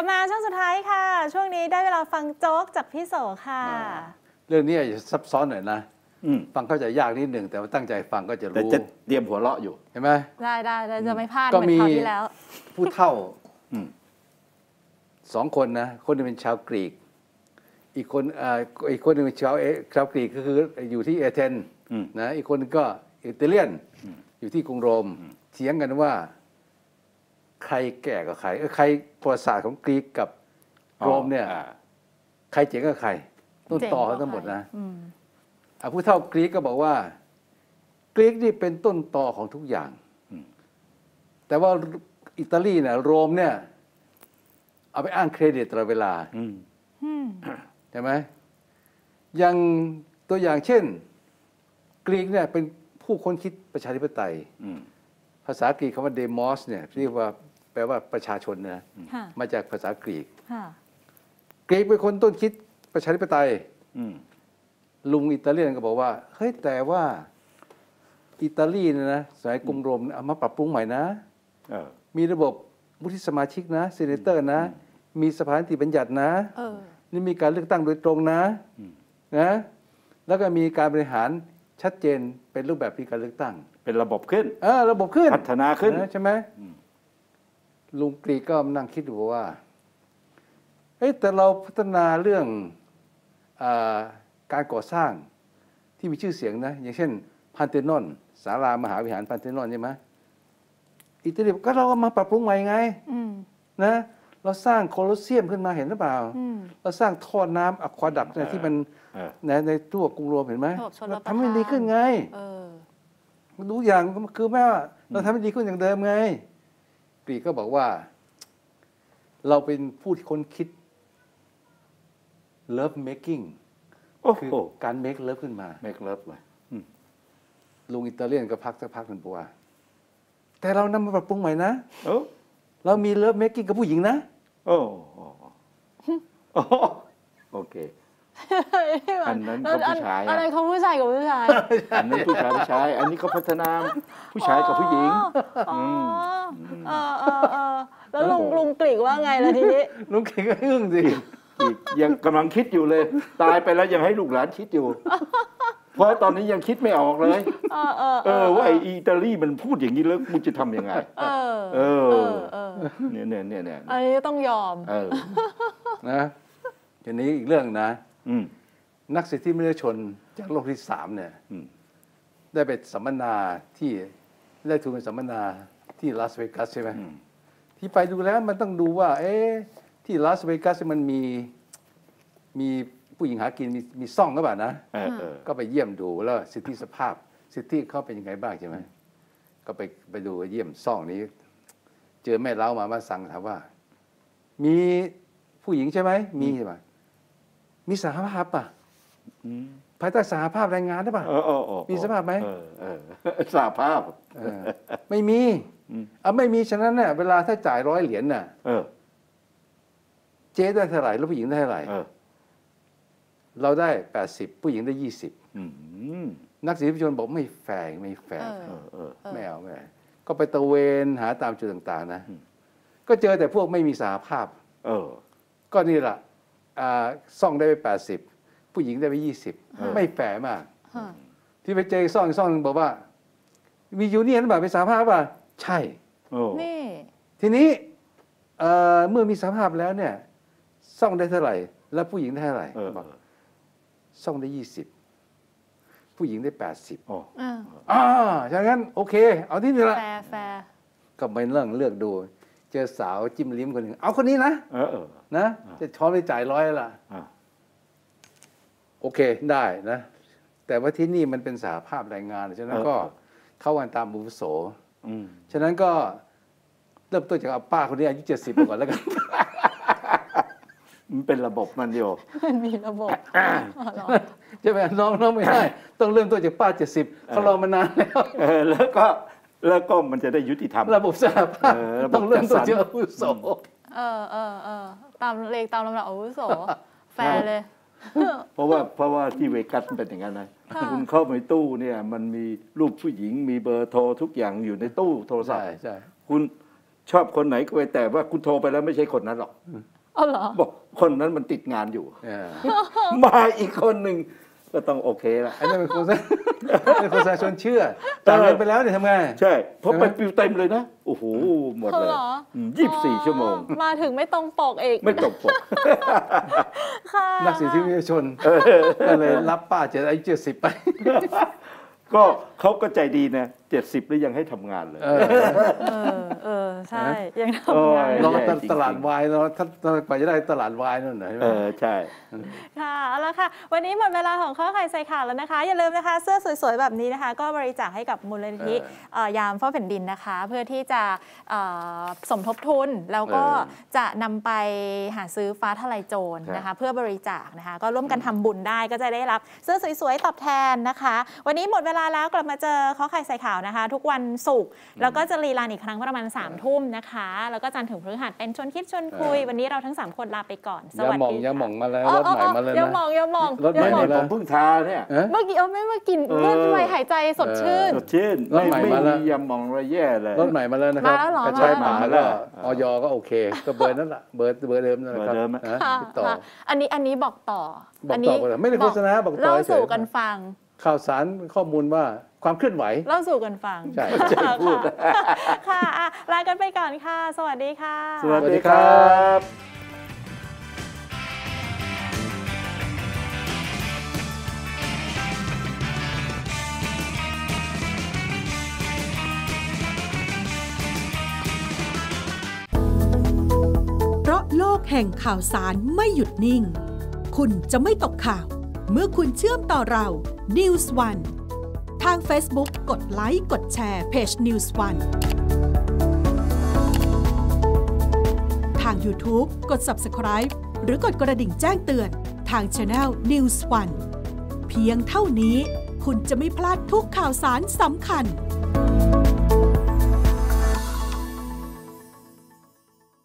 ลับมาช่วงสุดท้ายค่ะช่วงนี้ได้เวลาฟังโจ๊กจากพี่โสค่ะเรื่องนี้ซับซ้อนหน่อยนะฟังเข้าใจยากนิดหนึ่งแต่ว่าตั้งใจฟังก็จะรู้แต่จะเตรียมหัวเราะอยู่เห็นไหมได้จะไม่พลาดเหมือนคราวที่แล้วผู้เฒ่า2 คนนะคนนึงเป็นชาวกรีกอีกคนนึงเป็นชาวกรีกก็คืออยู่ที่เอเธนนะอีกคนนึงก็อิตาเลียนอยู่ที่กรุงโรมเถียงกันว่าใครแก่กับใครใครประวัติศาสตร์ของกรีกกับโรมเนี่ยใครเจ๋งกับใครต้นตอเขาทั้งหมดนะผู้เฒ่ากรีกก็บอกว่ากรีกนี่เป็นต้นตอของทุกอย่างแต่ว่าอิตาลีเนี่ยโรมเนี่ยเอาไปอ้างเครดิตตลอดเวลาใช่ไหมอย่างตัวอย่างเช่นกรีกเนี่ยเป็นผู้ค้นคิดประชาธิปไตยภาษากรีกคำว่าเดโมสเนี่ยเรียกว่าแปลว่าประชาชนนะมาจากภาษากรีกกรีกเป็นคนต้นคิดประชาธิปไตยลุงอิตาเลียนก็บอกว่าเฮ้ยแต่ว่าอิตาลีเนี่ยนะสมัยกรุงโรมเอามาปรับปรุงใหม่นะมีระบบวุฒิสมาชิกนะเซเนเตอร์นะมีสภานิติบัญญัตินะนี่มีการเลือกตั้งโดยตรงนะแล้วก็มีการบริหารชัดเจนเป็นรูปแบบการเลือกตั้งเป็นระบบขึ้นระบบขึ้นพัฒนาขึ้นใช่ไหมลุงกรีกก็นั่งคิดดูว่าแต่เราพัฒนาเรื่องการก่อสร้างที่มีชื่อเสียงนะอย่างเช่นพันเทนอนศาลามหาวิหารพันเทนอนใช่ไหมอิตาลีก็เราเอามาปรับปรุงใหม่ไงนะเราสร้างโคลอสเซียมขึ้นมาเห็นหรือเปล่าเราสร้างท่อน้ำอะควาดักต์ที่มันในทั่วกรุงโรมเห็นไหมเราทำให้ดีขึ้นไงดูอย่างคือแม้ว่าเราทำให้ดีขึ้นอย่างเดิมไงกรีกก็บอกว่าเราเป็นผู้ที่ค้นคิด love making คือการ make love ขึ้นมา make love เลยลุงอิตาเลียนก็พักสักพักหนึ่งบอกว่าแต่เรานำมาปรับปรุงใหม่นะเรามี love making กับผู้หญิงนะโอเคอันนั้นเขาผู้ชายอะไรเขาผู้ชายกับผู้ชายอันนั้นผู้ชายอันนี้เขาพัฒนาผู้ชายกับผู้หญิงแล้วลุงกรีกว่าไงล่ะทีนี้ลุงกรีกก็อึ้งสิยังกำลังคิดอยู่เลยตายไปแล้วยังให้ลูกหลานคิดอยู่เพราะตอนนี้ยังคิดไม่ออกเลยว่าไอ้อิตาลีมันพูดอย่างนี้แล้วมึงจะทำยังไงเนี่ยอันนี้ต้องยอมนะทีนี้อีกเรื่องนะนักสิทธิมนุษยชนจากโลกที่3เนี่ยได้ไปสัมมนาที่ได้ทุนไปสัมมนาที่ลาสเวกัสใช่ไหมที่ไปดูแล้วมันต้องดูว่าที่ลาสเวกัสมันมีผู้หญิงหากินมีซ่องหรือเปล่านะก็ไปเยี่ยมดูแล้วสิทธิสภาพสิทธิเขาเป็นยังไงบ้างใช่ไหมก็ไปดูเยี่ยมซ่องนี้เจอแม่เล้ามาสั่งถามว่ามีผู้หญิงใช่ไหมมีใช่ไหมมีสหภาพป่ะภายใต้สหภาพแรงงานได้ป่ะมีสหภาพไหมสหภาพไม่มีไม่มีฉะนั้นเนี่ยเวลาถ้าจ่าย100 เหรียญน่ะเจ๊ได้เท่าไหร่แล้วผู้หญิงได้เท่าไหร่เราได้80ผู้หญิงได้20นักสิทธิมนุษยชนบอกไม่แฟร์ไม่เอาก็ไปตะเวนหาตามจุดต่างๆนะก็เจอแต่พวกไม่มีสหภาพก็นี่แหละซ่องได้ไป80ผู้หญิงได้ไป20ไม่แฟร์มากที่ไปเจอซ่องนึงบอกว่ามียูเนียนป่ะเป็นสหภาพป่ะใช่ทีนี้เมื่อมีสหภาพแล้วเนี่ยซ่องได้เท่าไหร่แล้วผู้หญิงได้เท่าไหร่ซ่องได้20ผู้หญิงได้80ฉะนั้นโอเคเอาที่นี่ละแฟร์ก็ไปเลือกดูเจอสาวจิ้มลิ้มคนหนึ่งเอาคนนี้นะนะจะช้อนไปจ่าย100ละโอเคได้นะแต่ว่าที่นี่มันเป็นสหภาพแรงงานฉะนั้นก็เข้ากันตามอาวุโสฉะนั้นก็เริ่มต้นจากป้าคนนี้อายุ70ก่อนแล้วกันมันเป็นระบบมันโยมันมีระบบใช่ไหมน้องไม่ได้ต้องเริ่มต้นจากป้า70เขารอมานานแล้วแล้วก็มันจะได้ยุติธรรมระบบสหภาพต้องเริ่มต้นจากอาวุโสตามเลขตามลำดับอาวุโสแฟร์เลยเพราะว่าที่เวกัสมันเป็นอย่างนั้นนะคุณเข้าไปตู้เนี่ยมันมีรูปผู้หญิงมีเบอร์โทรทุกอย่างอยู่ในตู้โทรศัพท์ใช่คุณชอบคนไหนก็ไปแต่ว่าคุณโทรไปแล้วไม่ใช่คนนั้นหรอกอ๋อเหรอบอกคนนั้นมันติดงานอยู่เออมาอีกคนหนึ่งก็ต้องโอเคละอันนั้นเป็นโฆษณาเป็นโฆษณาชวนเชื่อจ่ายเงินไปแล้วเนี่ยทำไงใช่เพราะไปปิวเต็มเลยนะโอ้โหหมดเลยเหรอ 24 ชั่วโมงมาถึงไม่ตรงปกอีกไม่ตกปกค่ะนักสิทธิมนุษยชนก็เลยรับป้าอายุ70ไปก็เขาก็ใจดีนะ70แล้วยังให้ทำงานเลยใช่ยังทำงานโอ้ยรอตลาดวายรอถ้ากว่าจะได้ตลาดวายนั่นไหนใช่ค่ะเอาละค่ะ วันนี้หมดเวลาของข้อไข่ใส่ข่าวแล้วนะคะ อย่าลืมนะคะ เสื้อสวยๆ แบบนี้นะคะ ก็บริจาคให้กับมูลนิธิยามเฝ้าแผ่นดินนะคะ เพื่อที่จะสมทบทุน แล้วก็จะนำไปหาซื้อฟ้าทลายโจรนะคะ เพื่อบริจาคนะคะ ก็ร่วมกันทำบุญได้ก็จะได้รับเสื้อสวยๆ ตอบแทนนะคะ วันนี้หมดเวลาแล้วกลับมาเจอข้อไข่ใส่ข่าวนะคะ ทุกวันศุกร์แล้วก็จะรีรันอีกครั้งประมาณ3 ทุ่มนะคะ แล้วก็จันทร์ถึงพฤหัสเป็นชวนคิดชวนคุย วันนี้เราทั้ง3คนลาไปก่อนสวัสดียาหม่องมาแล้วรถใหม่มาแล้วอย่านะมองอย่ามองรถใหม่ไม่มาผมเพิ่งทาเนี่ยเมื่อกี้ไม่มากินเมื่อไมหายใจสดชื่นสดชื่นรถใหม่มาแล้วยำมองอะไรแย่เลยรถใหม่มาแล้วนะครับมาแล้วเหรอกระชายมามาแล้วแล้วอยก็โอเค ก็เบอร์นั่นแหละเบอร์เดิมนั่นแหละครับเบอร์เดิมอะนะค่ะติดต่อค่ะอันนี้บอกต่อบอกต่อไม่ได้โฆษณาบอกต่อเล่าเฉยสู่กันฟังข่าวสารข้อมูลว่าความเคลื่อนไหวเล่าสู่กันฟังใช่ค่ะค่ะอ่ะลากันไปก่อนค่ะ สวัสดีค่ะสวัสดีครับเพราะโลกแห่งข่าวสารไม่หยุดนิ่ง คุณจะไม่ตกข่าว เมื่อคุณเชื่อมต่อเรา News One ทาง Facebook กดไลค์กดแชร์เพจ News One ทาง YouTube กด Subscribe หรือกดกระดิ่งแจ้งเตือนทาง Channel News One เพียงเท่านี้คุณจะไม่พลาดทุกข่าวสารสำคัญ